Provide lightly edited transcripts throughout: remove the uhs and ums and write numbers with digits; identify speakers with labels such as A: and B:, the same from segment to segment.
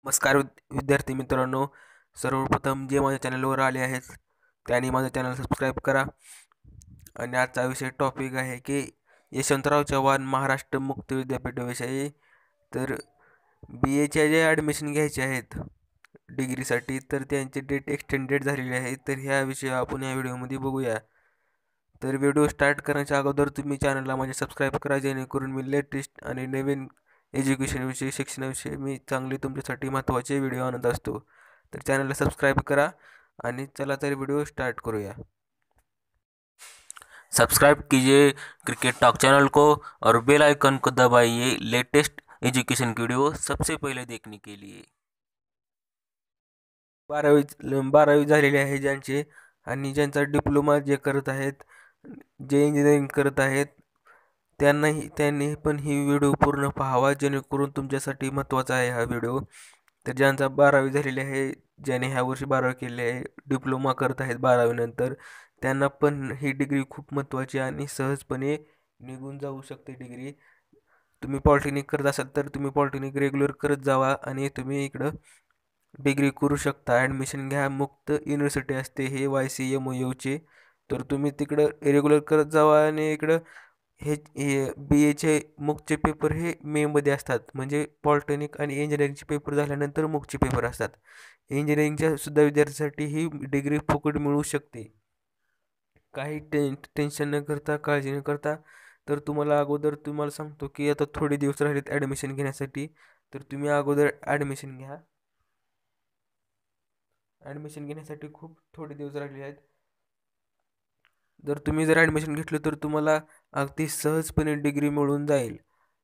A: नमस्कार विद्यार्थी मित्रांनो, सर्वप्रथम जे माझ्या चॅनलवर आले आहेत त्यांनी माझं चॅनल सबस्क्राईब करा. आणि आजचा विषय टॉपिक आहे की यशवंतराव चव्हाण महाराष्ट्र मुक्त विद्यापीठाविषयी. तर BAचे जे ॲडमिशन घ्यायचे आहेत डिग्रीसाठी, तर त्यांची डेट एक्सटेंडेड झालेली आहे. तर ह्याविषयी आपण या व्हिडिओमध्ये बघूया. तर व्हिडिओ स्टार्ट करण्याच्या अगोदर तुम्ही चॅनलला माझे सबस्क्राईब करा, जेणेकरून मी लेटेस्ट आणि नवीन एज्युकेशनविषयी शिक्षणाविषयी मी चांगले तुमच्यासाठी महत्त्वाचे व्हिडिओ आणत असतो. तर चॅनलला सबस्क्राईब करा आणि चला तर व्हिडिओ स्टार्ट करूया. सब्सक्राइब कीजिए क्रिकेट टॉक चैनल को और बेल आइकन को दबाइए लेटेस्ट एजुकेशन की वीडियो सबसे पहले देखने के लिए. 12वी झालेले आहे ज्यांचे आणि ज्यांचा डिप्लोमा जे करत आहेत, जे इंजिनिअरिंग करत आहेत, त्यांनी पण ही व्हिडिओ पूर्ण पाहावा, जेणेकरून तुमच्यासाठी महत्त्वाचा आहे हा व्हिडिओ. तर ज्यांचा 12वी झालेली आहे, ज्याने ह्या वर्षी 12वी केली आहे, डिप्लोमा करत आहेत 12वी नंतर, त्यांना पण ही डिग्री खूप महत्त्वाची आणि सहजपणे निघून जाऊ शकते डिग्री. तुम्ही पॉलिटेक्निक करत असाल तर तुम्ही पॉलिटेक्निक रेग्युलर करत जावा आणि तुम्ही इकडं डिग्री करू शकता. ॲडमिशन घ्या, मुक्त युनिव्हर्सिटी असते हे Ycmou चे. तर तुम्ही तिकडं रेग्युलर करत जावा आणि इकडं हे BAचे मुकचे पेपर हे मेमध्ये असतात. म्हणजे पॉलिटेक्निक आणि इंजिनिअरिंगचे पेपर झाल्यानंतर मुकचे पेपर असतात. इंजिनिअरिंगच्या सुद्धा विद्यार्थ्यांसाठी ही डिग्री फुकट मिळू शकते. काही टेन्शन न करता, काळजी न करता. तर तुम्हाला सांगतो की आता थोडे दिवस राहिलेत ॲडमिशन घेण्यासाठी. तर तुम्ही अगोदर ॲडमिशन घ्या. ॲडमिशन घेण्यासाठी खूप थोडे दिवस राहिले आहेत. जर ॲडमिशन घेतलं तर तुम्हाला अगदी सहजपणे डिग्री मिळून जाईल.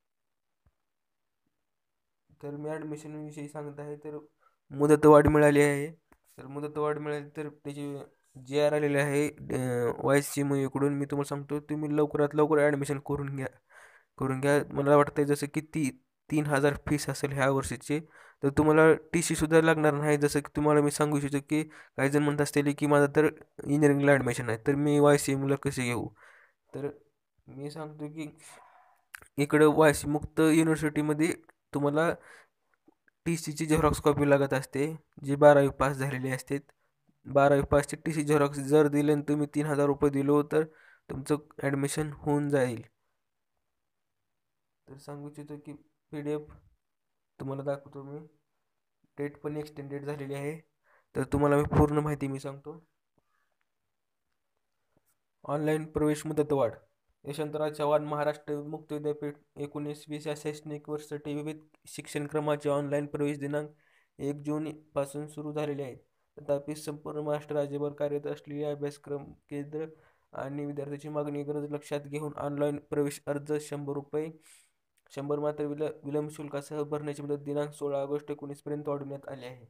A: तर मी ॲडमिशनविषयी सांगत आहे. तर मुदतवाढ मिळाली आहे. तर मुदतवाढ मिळाली तर त्याची JR आलेले आहे Ycmou मी तुम्हाला सांगतो, तुम्ही लवकरात लवकर ॲडमिशन करून घ्या. मला वाटतं जसं की 3,000 फीस असेल ह्या वर्षीची. तर तुम्हाला TC सुद्धा लागणार नाही. जसं की तुम्हाला मी सांगू इच्छितो की काही जण म्हणत असतील की माझं तर इंजिनिअरिंगला ॲडमिशन आहे, तर मी Ycmouला कसे घेऊ. तर मी सांगतो की इकडं मुक्त युनिव्हर्सिटीमध्ये तुम्हाला TCची झेरॉक्स कॉपी लागत असते, जी 12वी पास झालेली असते. 12वी पासची TC झेरॉक्स जर दिले आणि तुम्ही 3,000 रुपये दिलो तर तुमचं ॲडमिशन होऊन जाईल. तर सांगू इच्छितो की PDF तुम्हाला दाखवतो मी. डेट पण एक्सटेंडेड झालेली आहे. तर तुम्हाला मी पूर्ण माहिती सांगतो. ऑनलाईन प्रवेश मुदतवाढ. यशवंतराव चव्हाण महाराष्ट्र मुक्त विद्यापीठ 19-20 या शैक्षणिक वर्षासाठी विविध शिक्षणक्रमाचे ऑनलाईन प्रवेश दिनांक 1 जून पासून सुरू झालेले आहेत. तथापि संपूर्ण महाराष्ट्र राज्यभर कार्यरत असलेली अभ्यासक्रम केंद्र आणि विद्यार्थ्यांची मागणी गरज लक्षात घेऊन ऑनलाईन प्रवेश अर्ज 100 मात्र विलंब शुल्कासह भरण्याची मुदत दिनांक 16 ऑगस्ट 19 पर्यंत वाढवण्यात आली आहे.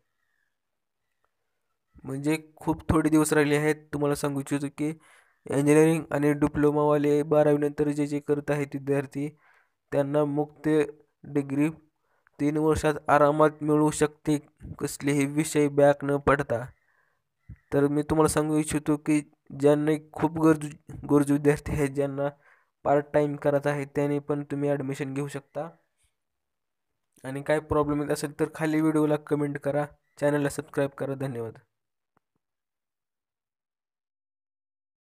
A: म्हणजे खूप थोडे दिवस राहिले आहेत. तुम्हाला सांगू इच्छितो की इंजिनिअरिंग आणि डिप्लोमावाले 12वी नंतर जे करत आहेत विद्यार्थी, त्यांना मुक्त डिग्री 3 वर्षात आरामात मिळू शकते, कसलेही विषय बॅक न पडता. तर मी तुम्हाला सांगू इच्छितो की ज्यांना खूप गरजू विद्यार्थी आहेत, ज्यांना पार्ट टाईम करायचं आहे, त्याने पण तुम्ही ॲडमिशन घेऊ शकता. आणि काय प्रॉब्लेम येत असेल तर खाली व्हिडिओला कमेंट करा, चॅनलला सबस्क्राईब करा. धन्यवाद.